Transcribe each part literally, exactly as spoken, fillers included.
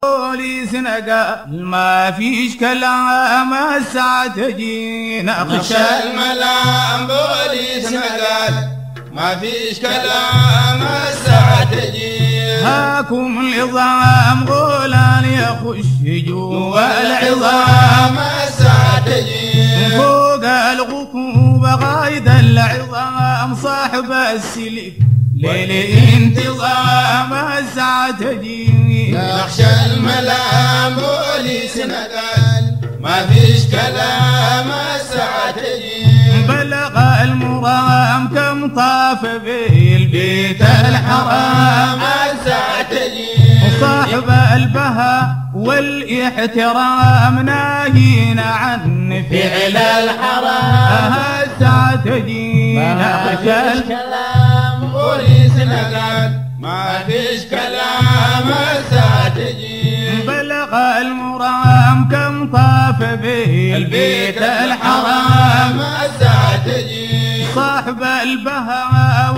بوليس نقال ما فيش كلام الساعة تجي نخشى الملام بوليس نقال ما فيش كلام الساعة تجي هاكم العظام غولان يخش جوا العظام الساعة تجي فوق الغكوب غايد العظام صاحب السلك ليل انتظام الساعة تجي نخشى الملام بوليس نقال ما فيش كلام الساعة تجي بلغ المرام كم طاف به البيت الحرام الساعة تجي صاحب البهاء والاحترام ناهينا عن فعل الحرام الساعة تجي نخشى الكلام بوليس نقال ما فيش كلام الساعة تجي بلغ المرام كم طاف به البيت الحرام الساعة تجي صاحب البهاء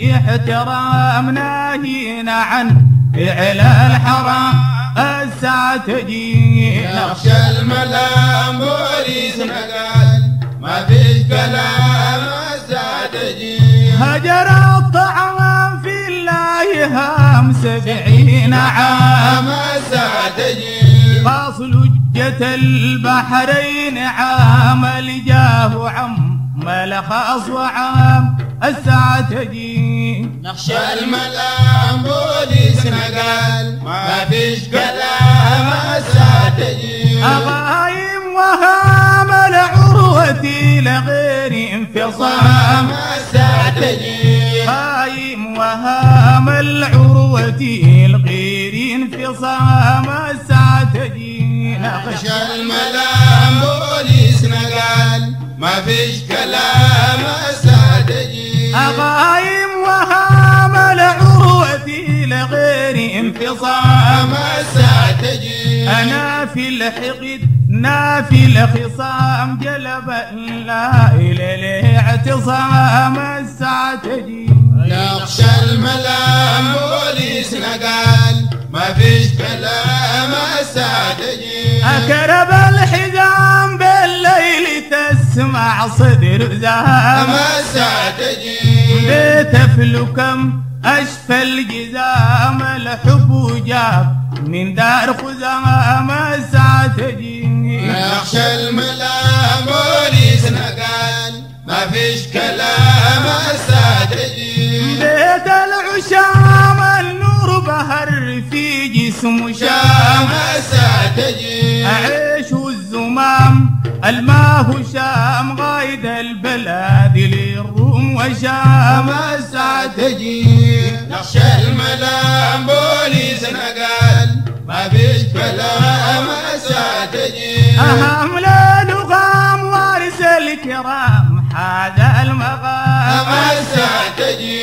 والاحترام ناهينا عن فعل الحرام الساعة تجي نخشى الملام بوليس نقال ما فيش كلام الساعة تجي هجر الطعام في الله هام سبعين عام الساعة تجي قاص لجة البحرين عام لجاه عم ملخص وعام الساعة تجي نخشى الملام بوليس نقال ما فيش كلام الساعة تجي أغايم وهام العروة لغير انفصام الساعة تجي غايم وهام العروة لغير انفصام الساعة تجي نخشى الملام بوليس نقال ما فيش كلام الساعة تجي أغايم وهام العروة لغير انفصام الساعة تجي أنا في الحقد نافي الخصام جلب لا إلى الاعتصام الساعة تجي نخشى الملام بوليس نقال ما فيش كلام الساعة تجي أكرب الحزام بالليل تسمع صدر زهام الساعة تجي بيت فلكم أشفى الجزام الحب وجاب من دار خزام الساعة تجي نخشى الملام بوليس نقال ما فيش كلام الساعة تجي بيت العشام النور بهر في جسم شام الساعة تجي أعيش الزمام الماء شام غايد البلاد للروم وشام الساعة تجي نخشى الملام بوليس نقال ما فيش كلام الساعة تجي أهم للغام وارث الكرام هذا المقام الساعة تجي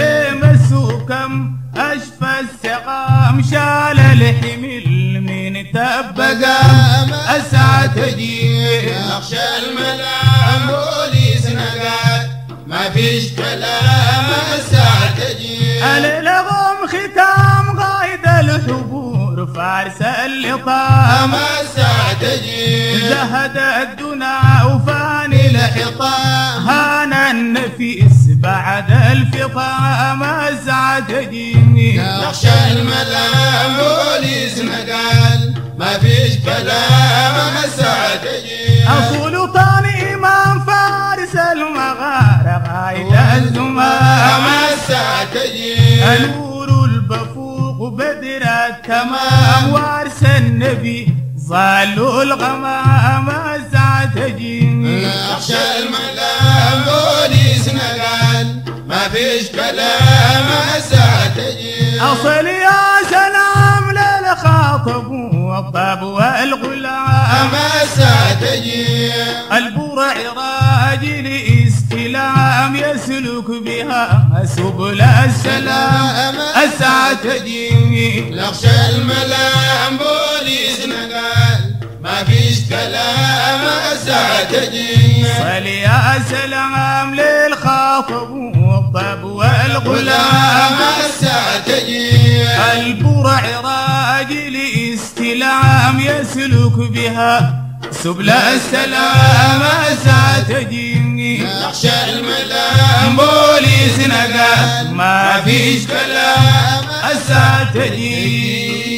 بمسوكم أشفى السقام شال الحمل من تبقام الساعة تجي نخشى الملام بوليس نقال ما فيش كلام الساعة تجي اللغم ختام غايد الحبور فارس اللطام الساعة تجي زهد الدنا وفاني الحطام هان النفيس بعد الفطام الساعة تجي نخشى الملام بوليس نقال ما فيش كلام الساعة تجي سلطان إمام فارس المغارة غايد الزمام الساعة تجي النور البفوق بدر التمام وارث النبي ظلوا الغمام الساعة تجي نخشى الملام بوليس نقال ما فيش كلام الساعة تجي أصل يا سلام للخاطب والطاب والغلام الساعة تجي البرع راجل استلام يسلك بها سبل السلام الساعة تجي نخشى الملام بوليس نقال ما فيش كلام الساعة تجي صل يا سلام للخاطب والطاب والغلام الساعة تجي البرع راجل الاستلام يسلك بها سبل السلام ستجيني. نخشى الملام بوليس نقال ما فيش كلام ستجيني.